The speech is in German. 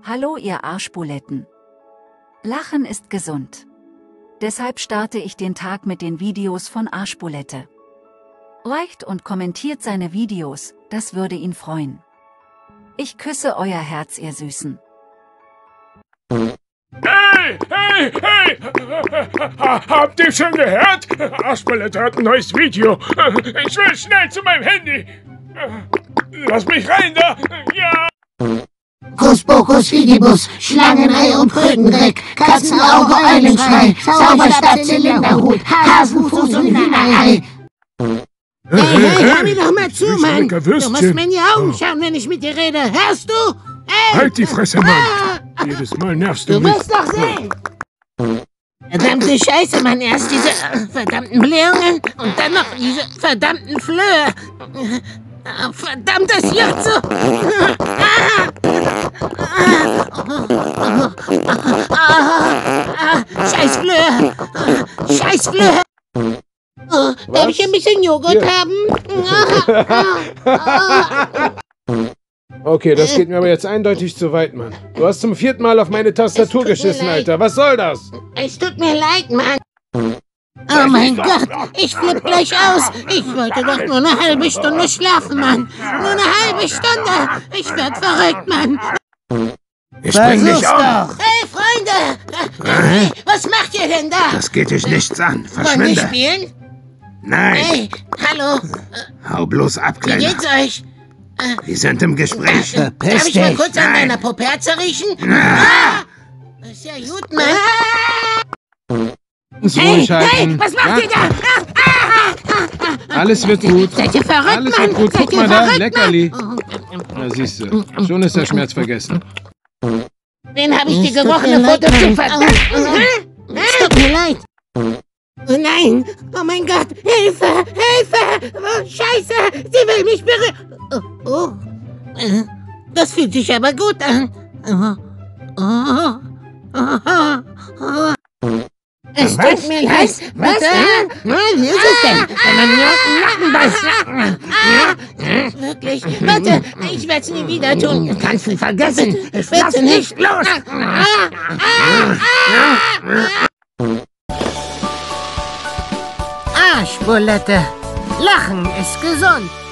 Hallo ihr Arschbuletten. Lachen ist gesund. Deshalb starte ich den Tag mit den Videos von Arschbulette. Liked und kommentiert seine Videos, das würde ihn freuen. Ich küsse euer Herz, ihr Süßen. Hey, hey, hey! Habt ihr schon gehört? Arschbulette hat ein neues Video. Ich will schnell zu meinem Handy. Lass mich rein da. Ja. Kuspokus Fidibus, Schlangenei und Krötenreck, Katzenauge, Eulenschrei, Zauberstab, Zylinderhut, Hasenfuß und Hühnerei. Hey, hör mir doch mal zu, Mann! Du musst Würstchen. mir in die Augen schauen, wenn ich mit dir rede. Hörst du? Hey! Halt die Fresse, Mann! Jedes Mal nervst du Du mich. wirst doch sehen! Verdammte Scheiße, Mann. Erst diese verdammten Blähungen und dann noch diese verdammten Flöhe. Verdammt, das juckt so! Scheiß Flöhe! Scheiß Flöhe! Oh, darf ich ein bisschen Joghurt haben? Okay, das geht mir aber jetzt eindeutig zu weit, Mann. Du hast zum 4. Mal auf meine Tastatur geschissen, Alter. Was soll das? Es tut mir leid, Mann. Oh mein Gott, ich flipp gleich aus. Ich wollte doch nur eine halbe Stunde schlafen, Mann. Nur eine halbe Stunde. Ich werd verrückt, Mann. Ich bring dich um. Hey, Freunde! Was macht ihr denn da? Das geht dich nichts an. Wollen wir Verschwinde. spielen? Nein. Hey, hallo. Hau bloß ab, Wie Kleiner. geht's euch? Wir sind im Gespräch. Darf ich mal kurz an Nein. deiner Puperze riechen? Ah! Das ist ja gut, Mann. Uns Hey, ruhig halten. hey, was macht ihr da? Alles wird gut. Seid ihr verrückt, Alles Mann? wird gut. Seid Guck ihr mal da, verrückt, Leckerli. Mann? Na, siehst du. Schon ist der Schmerz vergessen. Wen habe ich die gerochene Foto zu verdanken? Es tut mir leid. Oh nein! Oh mein Gott! Hilfe! Hilfe! Oh, Scheiße! Sie will mich berühren! Oh. Das fühlt sich aber gut an. Es tut mir leid. Warte! Wie ist es denn? Wenn man mir auf den Nacken beißt. Wirklich? Warte! Ich werde es nie wieder tun. Du kannst mich vergessen. Ich werde es nicht los! Arschbulette. Lachen ist gesund.